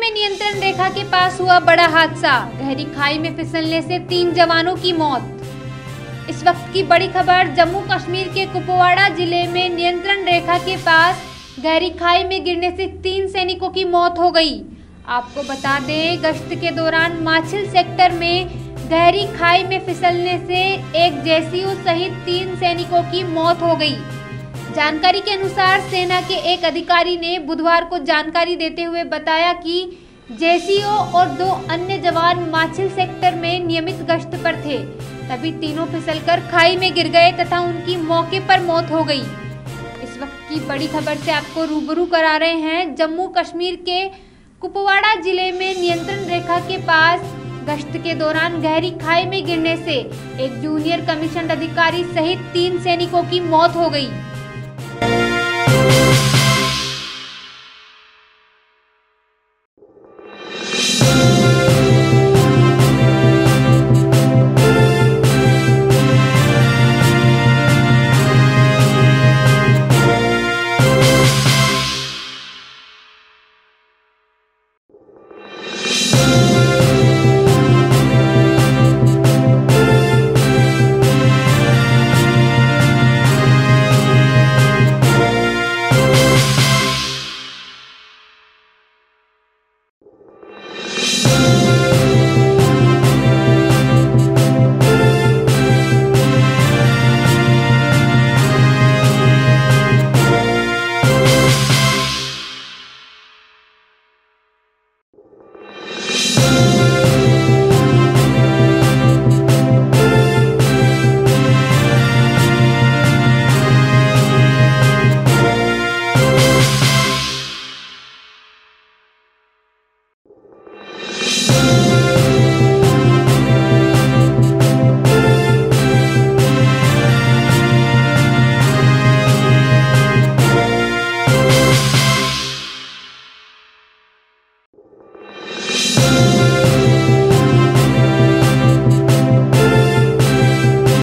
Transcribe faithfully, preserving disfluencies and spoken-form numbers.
में नियंत्रण रेखा के पास हुआ बड़ा हादसा, गहरी खाई में फिसलने से तीन जवानों की मौत। इस वक्त की बड़ी खबर जम्मू कश्मीर के कुपवाड़ा जिले में नियंत्रण रेखा के पास गहरी खाई में गिरने से तीन सैनिकों की मौत हो गई। आपको बता दें, गश्त के दौरान माछिल सेक्टर में गहरी खाई में फिसलने से एक जेसीओ सहित तीन सैनिकों की मौत हो गई। जानकारी के अनुसार सेना के एक अधिकारी ने बुधवार को जानकारी देते हुए बताया कि जेसीओ और दो अन्य जवान माछिल सेक्टर में नियमित गश्त पर थे, तभी तीनों फिसलकर खाई में गिर गए तथा उनकी मौके पर मौत हो गई। इस वक्त की बड़ी खबर से आपको रूबरू करा रहे हैं। जम्मू कश्मीर के कुपवाड़ा जिले में नियंत्रण रेखा के पास गश्त के दौरान गहरी खाई में गिरने से एक जूनियर कमीशन अधिकारी सहित तीन सैनिकों की मौत हो गई।